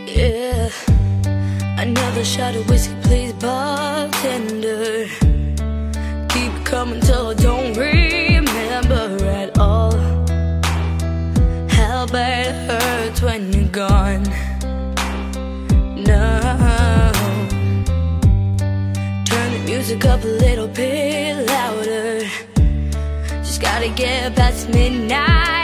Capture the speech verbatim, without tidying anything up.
Yeah, another shot of whiskey, please, bartender. Keep it coming till I don't remember at all how bad it hurts when you're gone. No, turn the music up a little bit louder. Just gotta get past midnight.